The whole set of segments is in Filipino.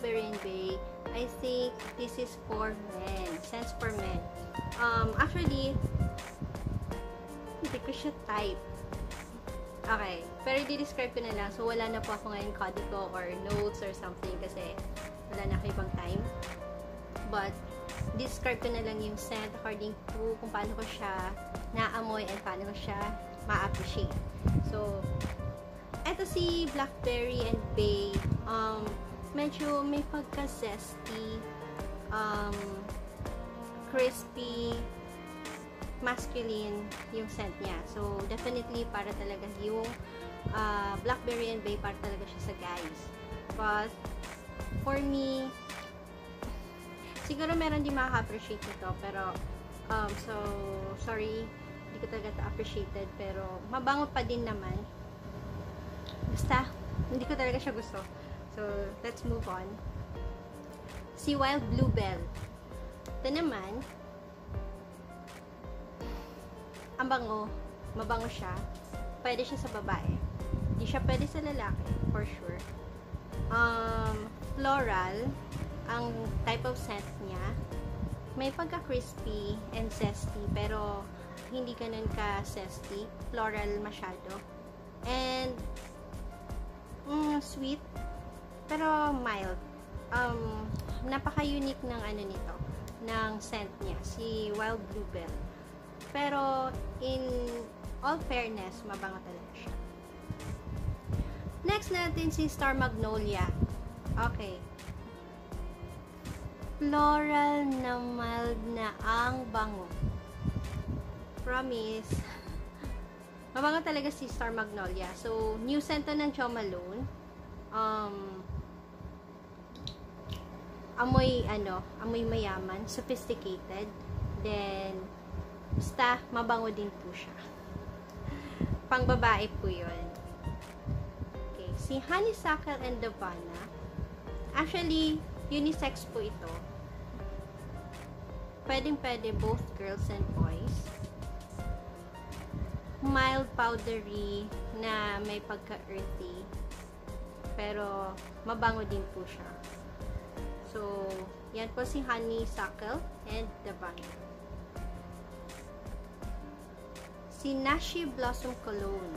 Blackberry and Bay. I think this is for men. Scents for men. Actually, hindi ko siya type. Okay. Pero i-describe ko na lang. So, wala na po ako ngayon codico or notes or something kasi wala na ako ibang time. But, describe ko na lang yung scent according to kung paano ko siya naamoy and paano ko siya ma-appreciate. So, eto si Blackberry and Bay. Medyo may pagka-zesty, crispy, masculine yung scent niya. So, definitely para talaga yung Blackberry and Bay para talaga siya sa guys. But, for me, siguro meron din makaka-appreciate nito, pero, so, sorry, hindi ko talaga appreciated, pero, mabango pa din naman. Basta, hindi ko talaga siya gusto. So, let's move on. Si Wild Bluebell. Ito naman, ang bango, mabango siya. Pwede siya sa babae. Hindi siya pwede sa lalaki, for sure. Floral, ang type of scent niya. May pagka-crispy and zesty, pero hindi ganun ka-zesty. Floral masyado. And, sweet, pero mild. Napaka-unique ng ano nito, ng scent niya, si Wild Bluebell. Pero, in all fairness, mabango talaga siya. Next natin si Star Magnolia. Okay. Floral na mild na ang bango. Promise. Mabango talaga si Star Magnolia. So, new scent ng Malone. Amoy mayaman, sophisticated. Then, basta, mabango din po siya. Pang babae po yun. Okay. Si Suckle and Davana. Actually, unisex po ito. Pwedeng-pwede both girls and boys. Mild powdery na may pagka-earthy. Pero, mabango din po siya. So, yan po si Suckle and Davana. Si Nashi Blossom Cologne.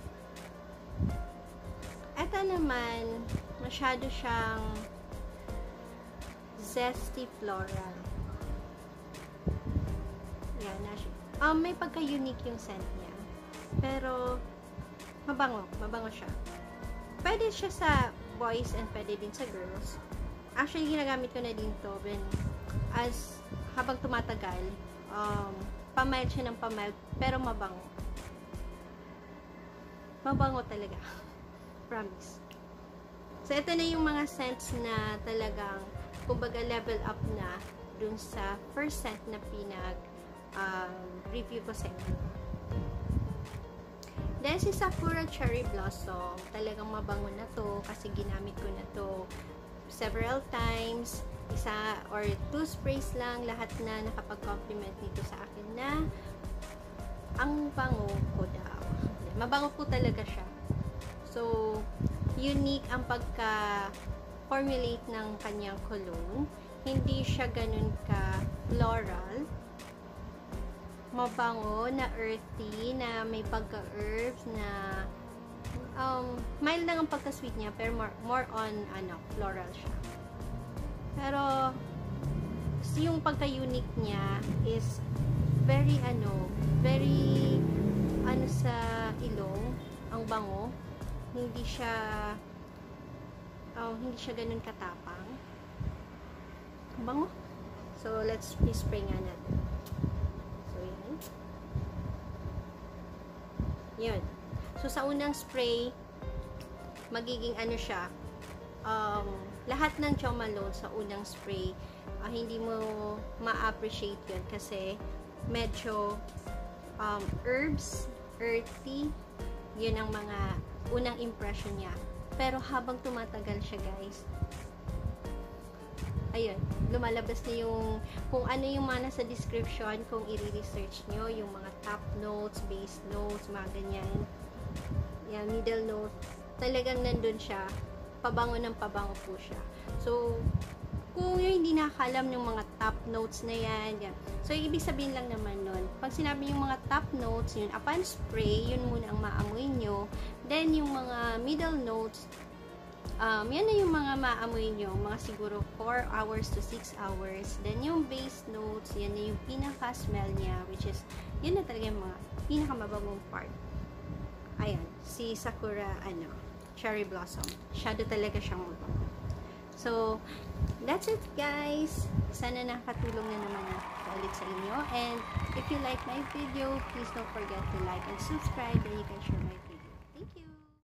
Ito naman, masyado siyang zesty floral. Yan, Nashi. May pagka-unique yung scent niya. Pero, mabango siya. Pwede siya sa boys and pwede din sa girls. Actually, ginagamit ko na din to habang tumatagal, pamild siya ng pamild, pero mabango. Mabango talaga. Promise. So, ito na yung mga scents na talagang, kumbaga, level up na dun sa first scent na review ko sa inyo. Then, si Sakura Cherry Blossom, talagang mabango na to kasi ginamit ko na to several times. Isa or 2 sprays lang, lahat na nakapag-compliment nito sa akin na ang bango ko daw. Mabango po talaga siya. So, unique ang pagka-formulate ng kanyang cologne. Hindi siya ganun ka-floral. Mabango na earthy, na may pagka-herbs, na mild lang ang pagka-sweet niya, pero more on floral siya. Pero yung pagka-unique niya is very sa ilong ang bango. Hindi siya ganun katapang. Bango. So let's spray nga natin. So yun. So, sa unang spray, magiging siya, lahat ng Malones sa unang spray, hindi mo ma-appreciate yun kasi medyo herbs, earthy, yun ang mga unang impression niya. Pero habang tumatagal siya, guys, ayun, lumalabas na yung, kung ano yung mga nasa description, kung i-research nyo, yung mga top notes, base notes, mga ganyan, yan, middle note, talagang nandun siya pabango ng pabango po siya. So, kung yung hindi nakakalam ng mga top notes na yan. So, ibig sabihin lang naman nun, pag sinabi yung mga top notes, yun, upon spray, yun muna ang maamoy nyo. Then, yung mga middle notes, yan na yung mga maamoy nyo, mga siguro 4 hours to 6 hours. Then, yung base notes, yan na yung pinaka-smell niya, which is, yun na talaga yung mga pinaka-mababong part. Ayan, si Sakura, Cherry Blossom. Shadow talaga siyang mabango. So, that's it guys. Sana nakatulong na naman ako ulit sa inyo. And if you like my video, please don't forget to like and subscribe and you can share my video. Thank you!